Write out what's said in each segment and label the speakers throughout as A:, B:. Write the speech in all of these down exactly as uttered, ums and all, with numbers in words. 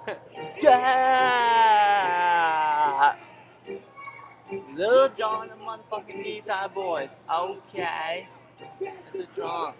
A: Yeah! Lil Jon and motherfucking Eastside Boys. Okay. It's a drunk.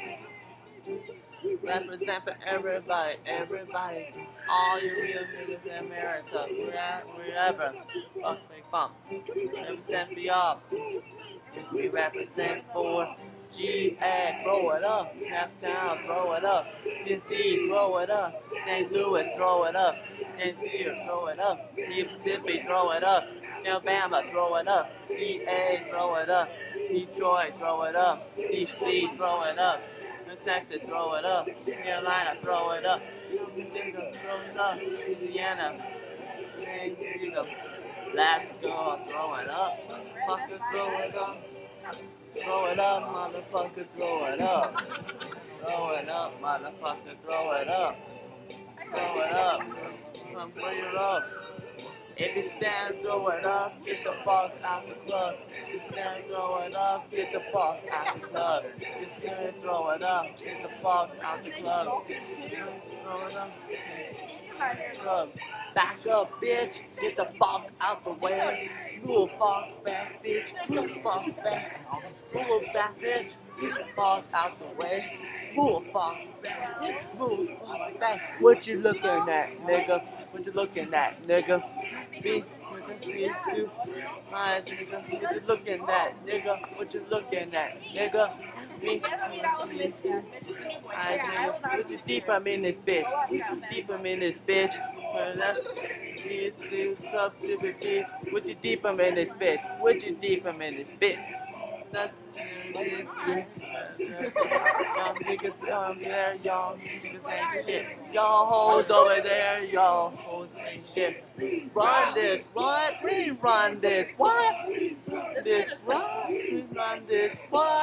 A: Represent for everybody, everybody. All you real niggas in America, wherever. Fuck they from. Represent for y'all. We represent for G A, throw it up. Naptown, throw it up. D C, throw it up. Saint Louis, throw it up. Antier, throw it up. Mississippi, throw it up. Alabama, throw it up. E A, throw it up. Detroit, throw it up. D C, throw it up. Texas, throw it up. Carolina, throw it up. Louisiana, throw it up. Louisiana, San Diego. Let's go, throw it up. Fucker, throw it up. Throw it up, motherfucker, throw it up. Throw it up, motherfucker, throw it up. Throw it up. Come play it up. If you stand, throw it up. Get the fuck out the club. If you stand, throw it up. Get the fuck out the club. If you stand, throw it up. Get the fuck out the club. Throw it up. Club. Back up, bitch. Get the fuck out the way. Move fuck back, bitch. Move fuck back. Move back, bitch. Get the fuck out the way. Move fuck back. Move fuck back. What you looking at, nigga? What you looking at, nigga? Me, me too. Nice, nigga. What you looking at, nigga? What you looking at, nigga? Me, me too. Nice, nigga. What you deep I'm in this bitch? Deep I'm in this bitch. Well, that's these two stuff to be bitch. What you deep I'm in this bitch? What you deep I'm in this bitch? That's y'all niggas over there, y'all niggas ain't shit. Y'all hoes over there, y'all hoes ain't shit. Run this, what? We run this, what? This, run, we run this, what?